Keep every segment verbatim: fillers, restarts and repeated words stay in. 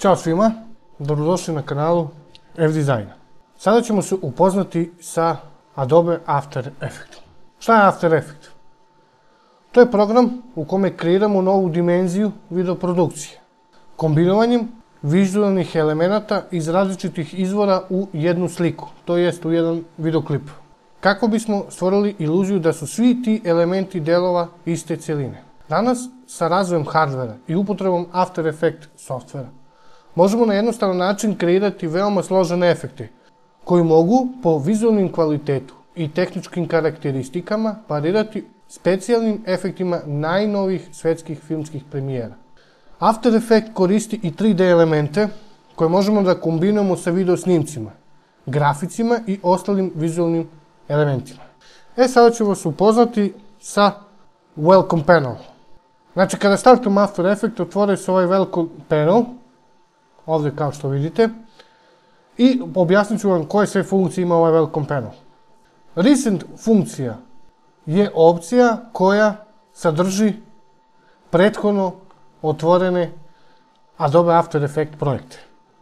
Ćao svima, dobrodošli na kanalu F-Design. Sada ćemo se upoznati sa Adobe After Effects. Šta je After Effects? To je program u kome kreiramo novu dimenziju videoprodukcije, kombinovanjem vizualnih elemenata iz različitih izvora u jednu sliku, to jest u jedan videoklip, kako bismo stvorili iluziju da su svi ti elementi delova iste celine. Danas, sa razvojem hardvera i upotrebom After Effects softvera, možemo na jednostavan način kreirati veoma složene efekte, koji mogu po vizualnim kvalitetu i tehničkim karakteristikama parirati specijalnim efektima najnovijih svetskih filmskih premijera. After Effects koristi i tri D elemente koje možemo da kombinujemo sa video snimcima, graficima i ostalim vizualnim elementima. E, sada ću vas upoznati sa Welcome Panel. Znači, kada startujemo After Effects, otvore se ovaj Welcome Panel, ovdje kao što vidite, i objasnit ću vam koje sve funkcije ima ovaj Welcome Panel. Recent funkcija je opcija koja sadrži prethodno otvorene Adobe After Effects projekte.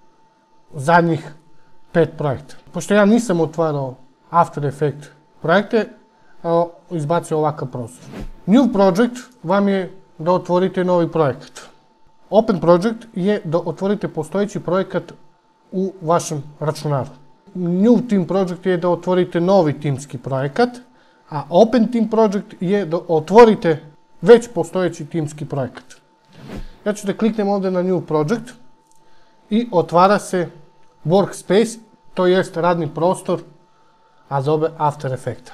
Zadnjih pet projekta. Pošto ja nisam otvarao After Effects projekte, izbacio ovakav prostor. New Project vam je da otvorite novi projekat. Open Project je da otvorite postojeći projekat u vašem računaru. New Team Project je da otvorite novi timski projekat, a Open Team Project je da otvorite već postojeći timski projekat. Ja ću da kliknem ovdje na New Project i otvara se Workspace, to jest radni prostor Adobe After Effects.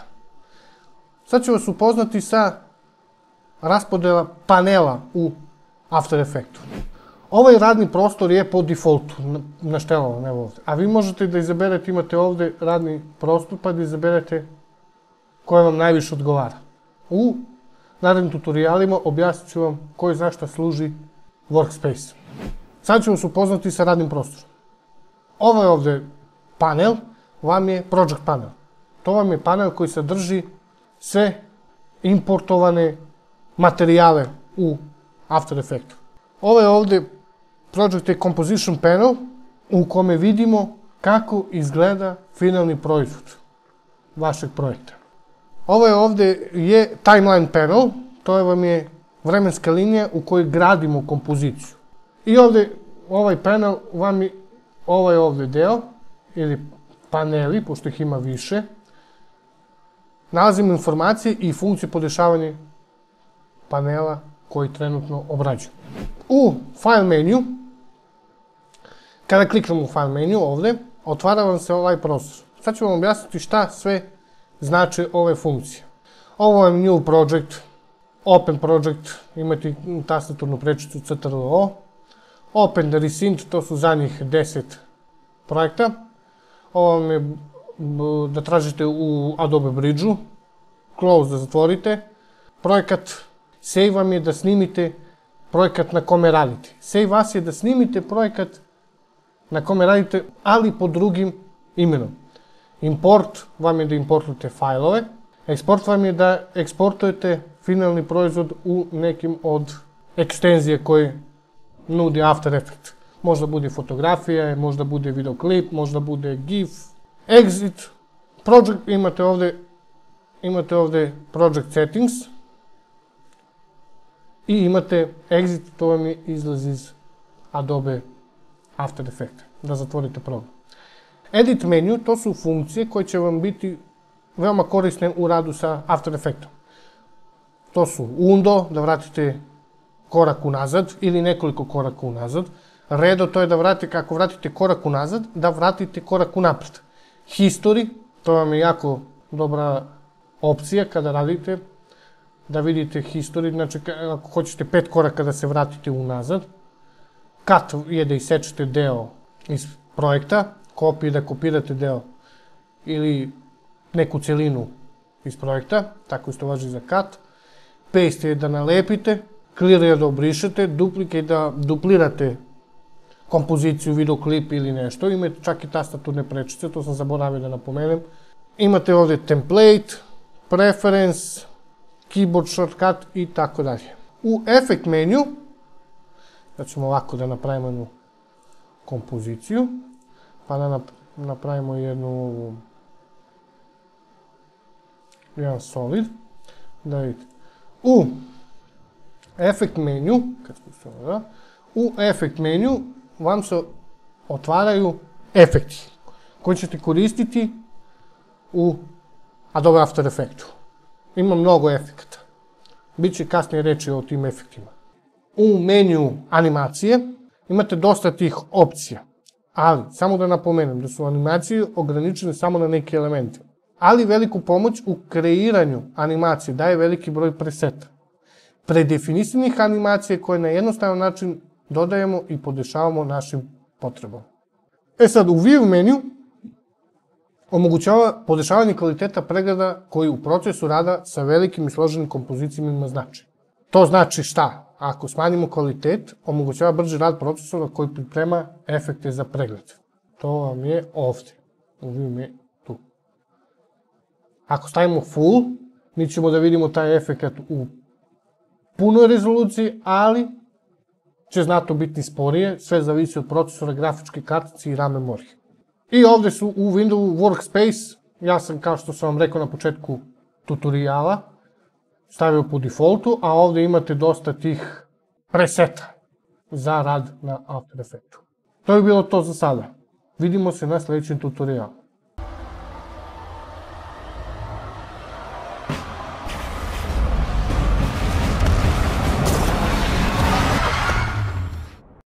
Sad ću vas upoznati sa raspodela panela u After Effects. Ovaj radni prostor je po defaultu naštelovan, evo ovdje. A vi možete da izaberete, imate ovdje radni prostor, pa da izaberete koje vam najviše odgovara. U narednim tutorijalima objasnit ću vam koji za šta služi Workspace. Sad ću vas upoznati sa radnim prostorom. Ovaj ovdje panel vam je Project panel. To vam je panel koji sadrži sve importovane materijale u After Effects. Ovaj ovdje Project je Composition panel u kome vidimo kako izgleda finalni proizvod vašeg projekta. Ovaj ovdje je Timeline panel, to vam je vremenska linija u kojoj gradimo kompoziciju. I ovdje, ovaj panel vam je ovaj ovdje deo, ili paneli, pošto ih ima više, nalazimo informacije i funkcije podešavanja panela koji trenutno obrađuju. U File menu, kada kliknemo u File menu ovdje, otvara vam se ovaj prostor. Sad ću vam objasniti šta sve znači ove funkcije. Ovo je New Project, Open Project, imate tastaturnu prečicu C T R L O, Open Recent, to su zadnjih deset projekta. Ovo vam je da tražite u Adobe Bridge-u, Close da zatvorite. Projekat Save vam je da snimite projekat na kome radite. Save vas je da snimite projekat na kome radite, ali pod drugim imenom. Import vam je da importujete fajlove. Eksport vam je da eksportujete finalni proizvod u nekim od ekstenzije koje nudi After Effects. Možda bude fotografija, možda bude videoklip, možda bude GIF. Exit Project, imate ovdje, imate ovdje Project Settings. I imate Exit, to vam je izlaz iz Adobe After Effects, da zatvorite program. Edit menu, to su funkcije koje će vam biti veoma korisne u radu sa After Effects. To su Undo, da vratite korak unazad ili nekoliko koraka unazad. Redo, to je da vratite, kako vratite korak unazad, da vratite korak unapred. History, to vam je jako dobra opcija kada radite, da vidite history, znači ako hoćete pet koraka da se vratite unazad. Cut je da isečete deo iz projekta, copy da kopirate deo ili neku celinu iz projekta, tako isto važi za cut. Paste je da nalepite, clear je da obrišete, duplicate je da duplirate kompoziciju, videoklip ili nešto. Imate čak i tastaturne prečice, to sam zaboravio da napomenem. Imate ovdje template, preference, keyboard shortcut i tako dalje. U effect menu, da ćemo ovako da napravimo jednu kompoziciju, pa da napravimo jednu, jedan solid, da vidite. U efekt meniju, kad spustimo, da, u efekt meniju vam se otvaraju efekti koji ćete koristiti u Adobe After Effectu. Ima mnogo efekata. Biće kasnije reči o tim efektima. U meniju animacije imate dosta tih opcija, ali samo da napomenem da su animacije ograničene samo na neke elemente. Ali veliku pomoć u kreiranju animacije daje veliki broj preseta. Predefinisanih animacija koje na jednostavan način dodajemo i podešavamo našim potrebama. E sad, u View meniju omogućava podešavanje kvaliteta pregleda koji u procesu rada sa velikim i složenim kompozicijama ima značaj. To znači šta? Ako smanjimo kvalitet, omogućava brži rad procesora koji priprema efekte za pregled. To vam je ovde. U View meniju tu. Ako stavimo full, mi ćemo da vidimo taj efekt u punoj rezoluciji, ali će znatno biti sporije, sve zavisi od procesora, grafičke kartice i RAM memorije. I ovde su u Windows Workspace, ja sam, kao što sam vam rekao na početku tutoriala, stavio po defaultu, a ovde imate dosta tih preseta za rad na After Effectu. To je bilo to za sada. Vidimo se na sledećem tutorialu.